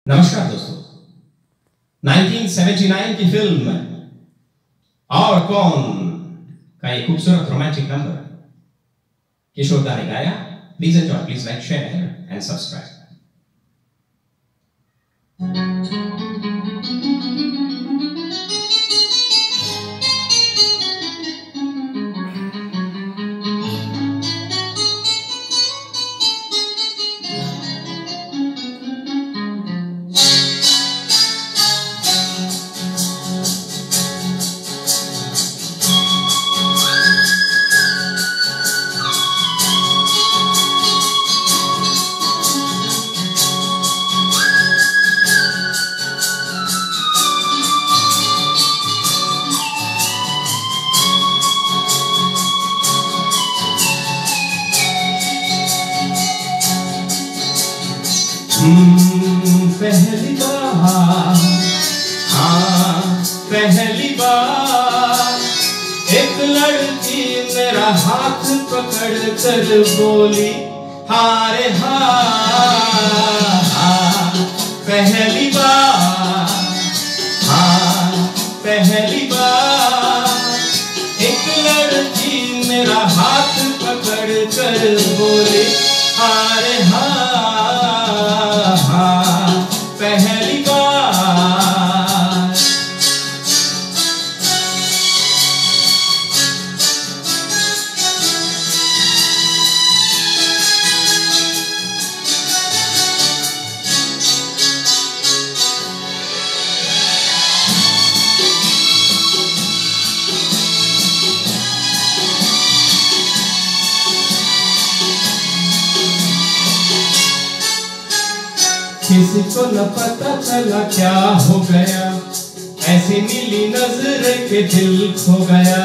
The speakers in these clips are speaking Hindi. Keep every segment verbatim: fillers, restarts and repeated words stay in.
नमस्कार दोस्तों, उन्नीस सौ उन्यासी की फिल्म और कौन का एक खूबसूरत रोमांटिक नंबर किशोर दा ने गाया। Please enjoy, please like, share and subscribe. पहली बार, हाँ पहली बार एक लड़की मेरा हाथ पकड़ कर बोली हारे हाँ, हाँ पहली बार, हाँ पहली बार एक लड़की मेरा हाथ पकड़ कर बोली हारे हाँ, हाँ पहली बार। किसी को न पता चला क्या हो गया, ऐसी नीली नजर के दिल खो गया।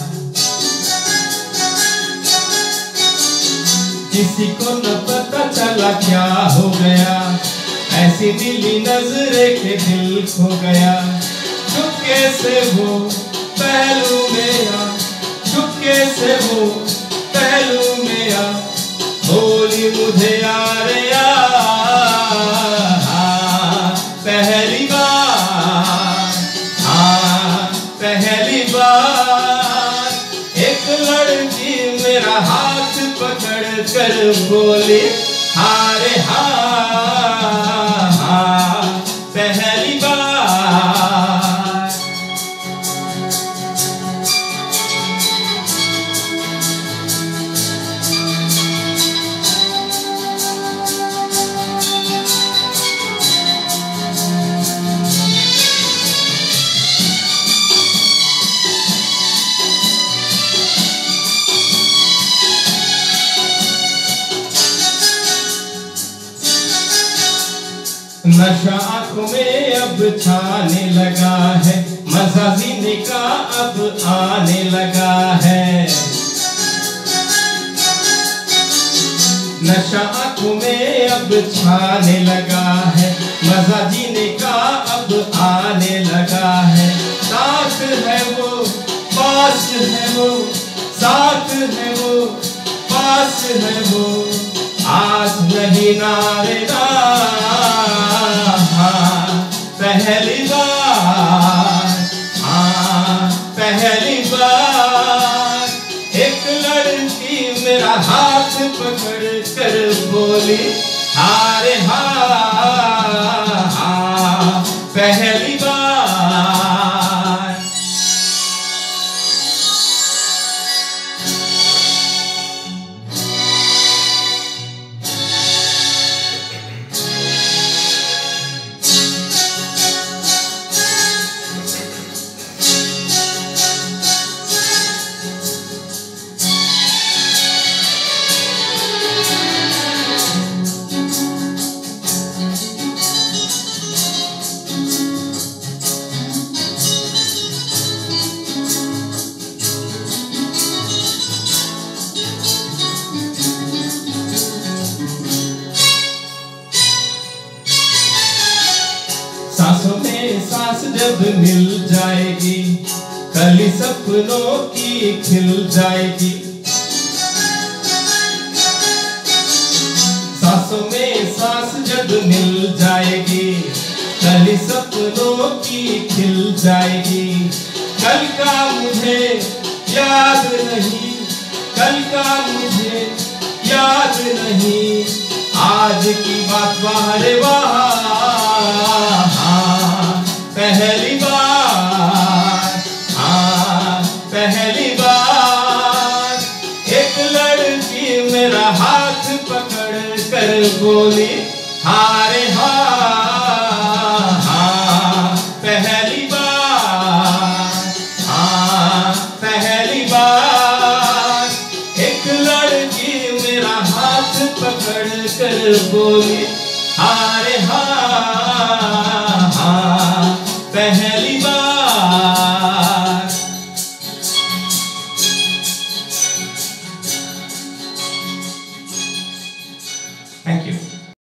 किसी को न पता चला क्या हो गया, ऐसी नीली नजर के दिल खो गया। चुपके से वो पहलू में आ, चुपके से वो पहलू में आ, बोली मुझे यार पहली बार, हाँ पहली बार एक लड़की मेरा हाथ पकड़ कर बोली हारे हाँ, हाँ पहली बार। नशा आंखों में अब छाने लगा है, मजा जीने का अब आने लगा है। नशा आंखों में अब छाने लगा है, मजा जीने का अब आने लगा है। साथ है वो, पास है वो, साथ है वो, पास है वो, आज नहीं नारेगा पहली बार, हाँ पहली बार एक लड़की मेरा हाथ पकड़ कर बोली हारे हाँ, हाँ पहली बार। सांसों में सांस जब मिल जाएगी, कली सपनों की खिल जाएगी। सांसों में सांस जब मिल जाएगी, कल सपनों की खिल जाएगी। कल का मुझे याद नहीं, कल का मुझे याद नहीं, आज की बात बाहर हाँ, पहली बार, हाँ पहली बार एक लड़की मेरा हाथ पकड़ कर बोली हारे हाँ, हाँ पहली बार, हाँ पहली बार एक लड़की मेरा हाथ पकड़ कर बोली हारे हाँ।